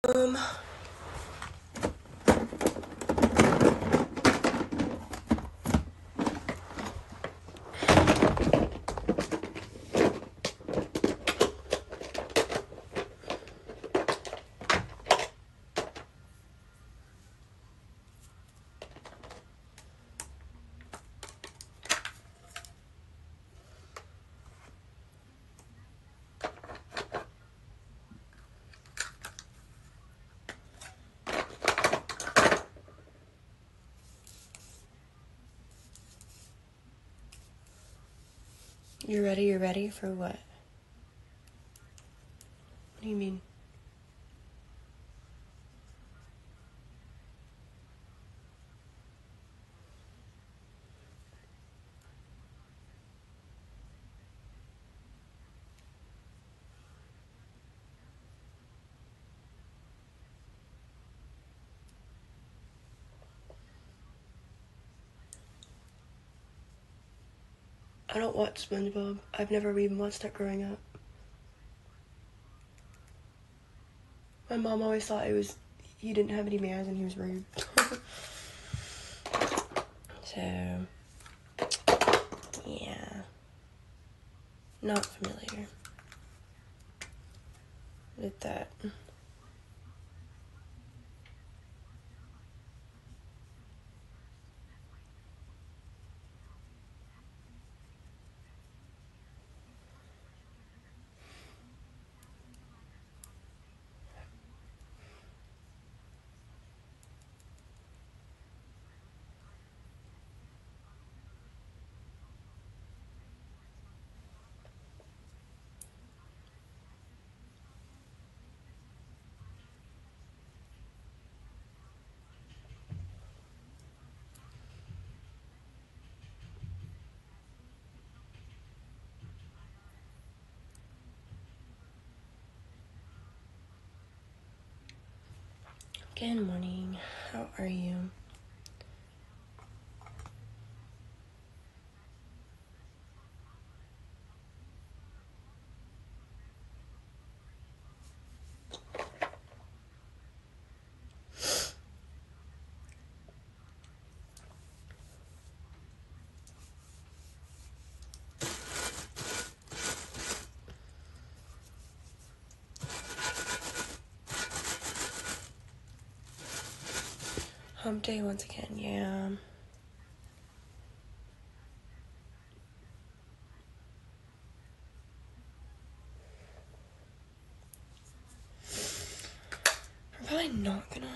Um, you're ready? You're ready for what? What do you mean? I don't watch SpongeBob. I've never even watched it growing up. My mom always thought he didn't have any manners and he was rude. So, yeah. Not familiar with that. Good morning. How are you? Hump day once again, yeah. I'm probably not gonna.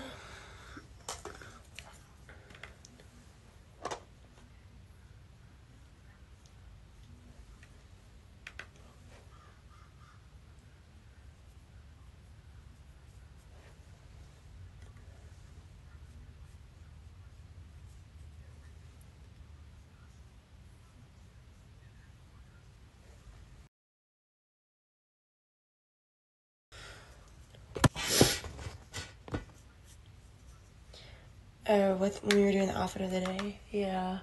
When we were doing the outfit of the day, yeah.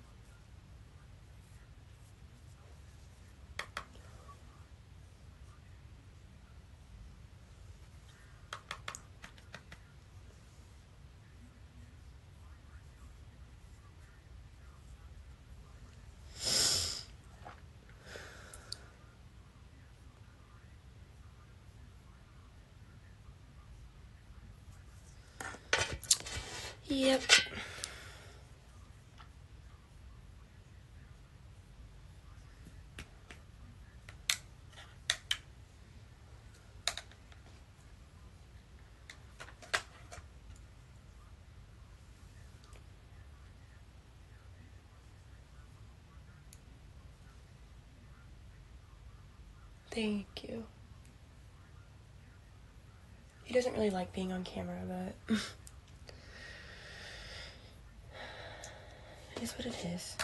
Yep. Thank you. He doesn't really like being on camera, but it is what it is.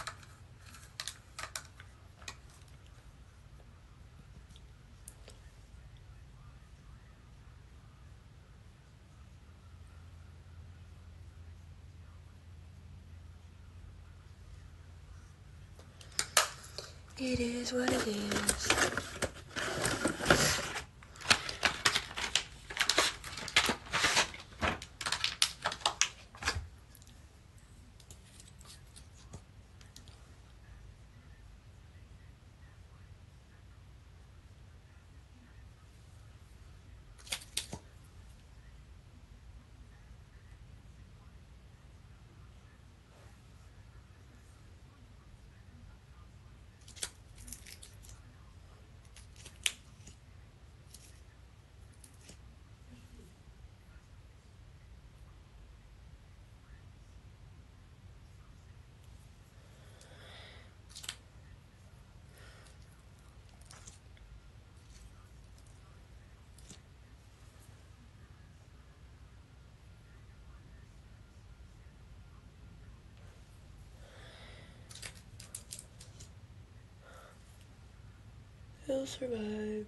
It is what it is. We'll survive.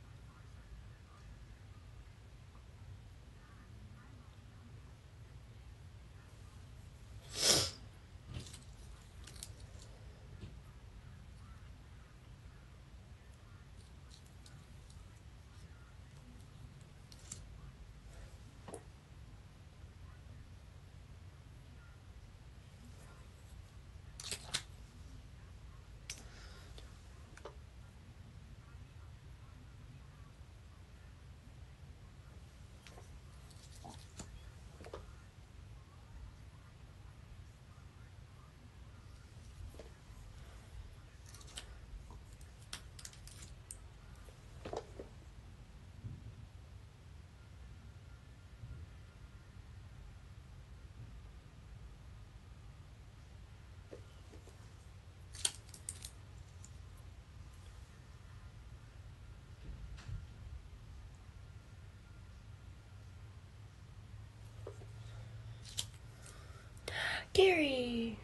Gary!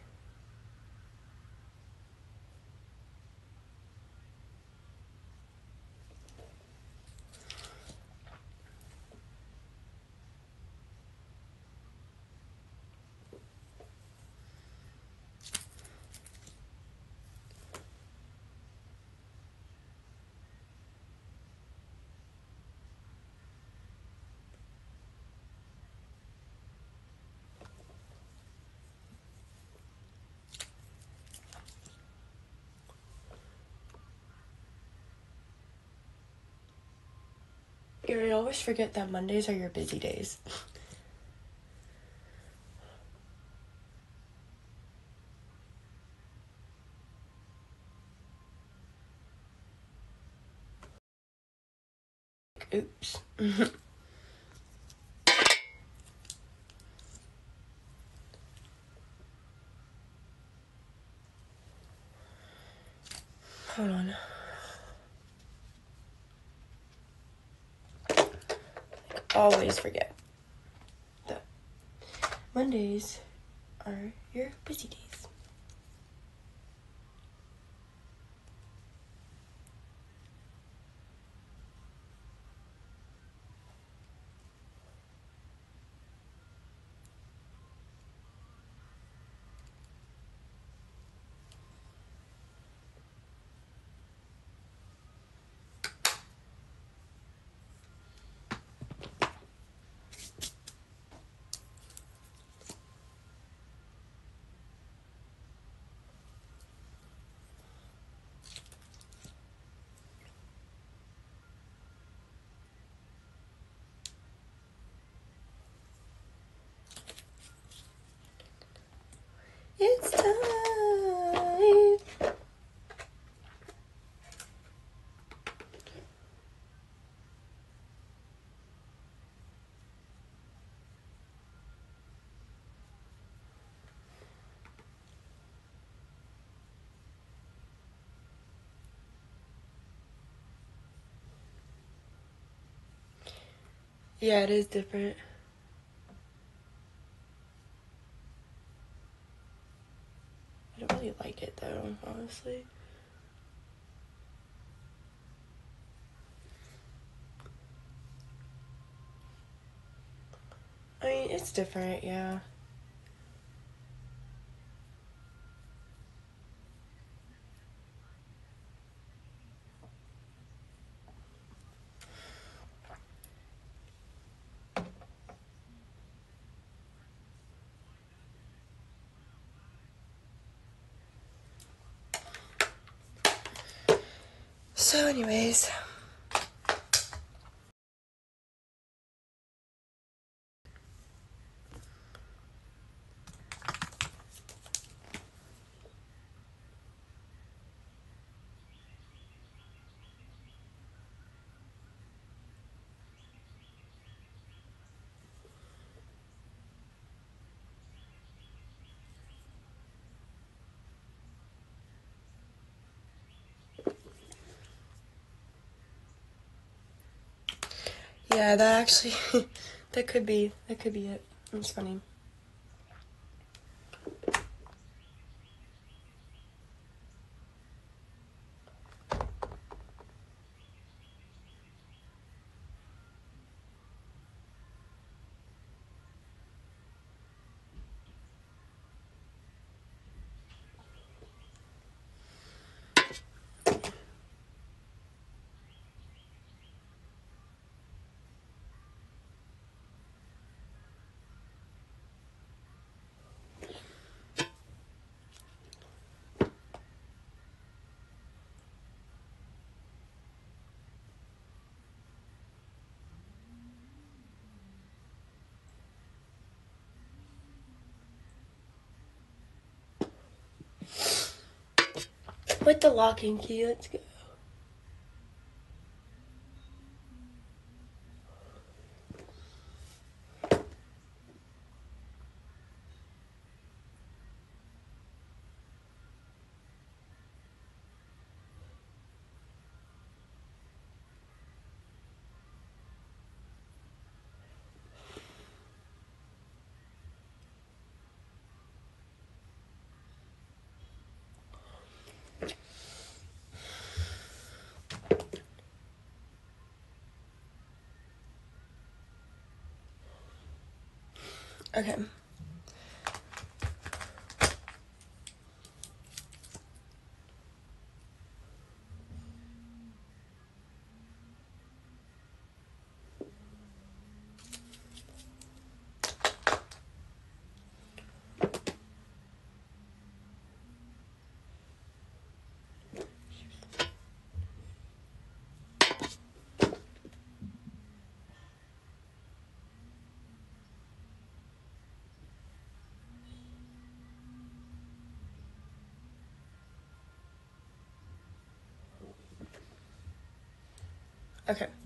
Gary, I always forget that Mondays are your busy days. Oops. Hold on. Always forget that Mondays are your busy days. It's time. Yeah, it is different. I don't really like it though, honestly. I mean, it's different, yeah. So anyways, yeah, that actually, that could be it. It's funny. With the lock and key, let's go. Okay. Okay.